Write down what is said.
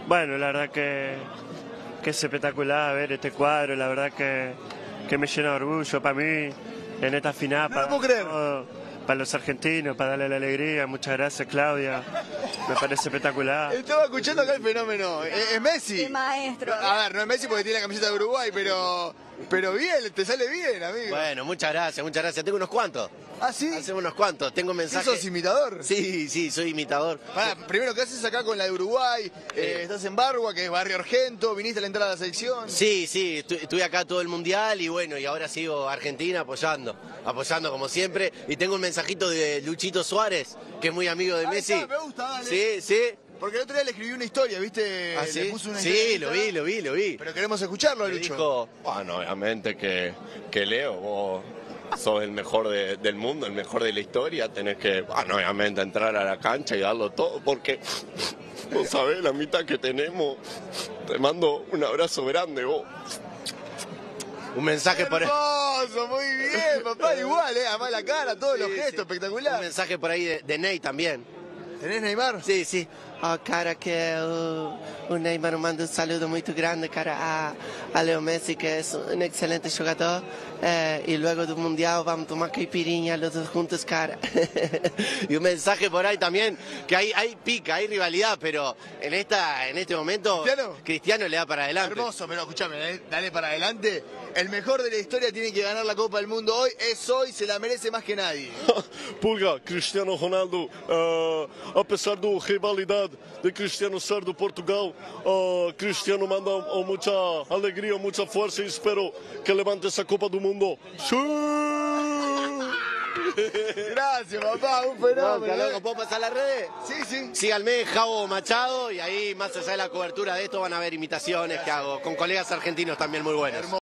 Bueno, la verdad que es espectacular ver este cuadro, la verdad que me llena de orgullo para mí en esta final, No lo puedo creer. para los argentinos, para darle la alegría. Muchas gracias, Claudia, me parece espectacular. Estaba escuchando acá el fenómeno. ¿Es Messi? Qué maestro. A ver, no es Messi porque tiene la camiseta de Uruguay, pero bien, te sale bien, amigo. Bueno, muchas gracias, muchas gracias. Tengo unos cuantos. ¿Ah, sí? Hace unos cuantos. Tengo ¿Sí mensajes. sos imitador? Sí, sí, soy imitador. Pará, primero, ¿qué haces acá con la de Uruguay? Estás en Bargua, que es Barrio Argento, viniste a la entrada de la selección. Sí, sí, estuve acá todo el mundial y bueno, y ahora sigo Argentina apoyando como siempre. Y tengo un mensajito de Luchito Suárez, que es muy amigo de Ahí Messi. está, me gusta, dale. Sí, sí. Porque el otro día le escribí una historia, ¿viste? ¿Ah, Le sí? puso una Sí, historia. lo vi. Pero queremos escucharlo, Me Lucho. dijo, Bueno, obviamente que Leo, vos sos el mejor del mundo, el mejor de la historia, tenés que, bueno, obviamente entrar a la cancha y darlo todo, porque vos sabés la mitad que tenemos. Te mando un abrazo grande, vos. un mensaje por ahí. Hermoso, muy bien, papá, igual, además la cara, todos los Sí, gestos, sí. espectacular. Un mensaje por ahí de Ney también. ¿Tenés Neymar? Sí, sí. Oh, cara, que o Neymar manda un saludo muy grande, cara, a Leo Messi, que es un excelente jugador. Y luego del Mundial vamos a tomar caipirinha los dos juntos, cara. Y un mensaje por ahí también, que hay pica, hay rivalidad, pero en este momento Cristiano le da para adelante. Hermoso, pero escúchame, dale para adelante. El mejor de la historia tiene que ganar la Copa del Mundo hoy, es hoy, se la merece más que nadie. Pulga, Cristiano Ronaldo, apesar da rivalidade de Cristiano ser do Portugal, Cristiano manda mucha alegría, mucha fuerza y espero que levante esa Copa do Mundo. ¡Sí! Gracias, papá, un No, fenómeno. que loco, ¿puedo pasar las redes? Sí, sí. Síganme, Javo Machado, y ahí, más allá de la cobertura de esto, van a ver imitaciones que hago con colegas argentinos también muy buenos.